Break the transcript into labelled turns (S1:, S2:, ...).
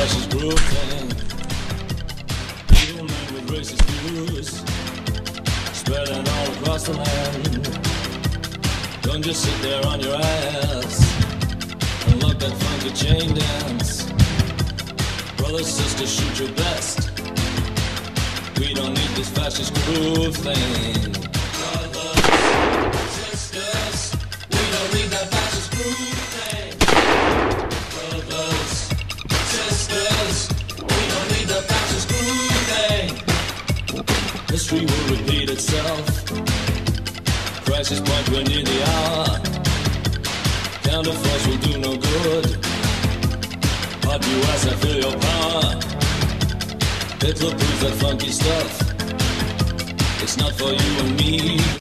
S1: fascist groove thing. Evil men with racist views spreading all across the land. Don't just sit there on your ass and look that funky chain dance. Brothers, sisters, shoot your best. We don't need this fascist groove thing. Brothers, sisters, we don't need that fascist groove thing. Brothers, sisters, we don't need the fascist groove thing. History will repeat itself. Crisis point, we're near the hour. Counterforce will do no good. Hot US, I feel your power. Hitler proves that funky stuff. It's not for you and me.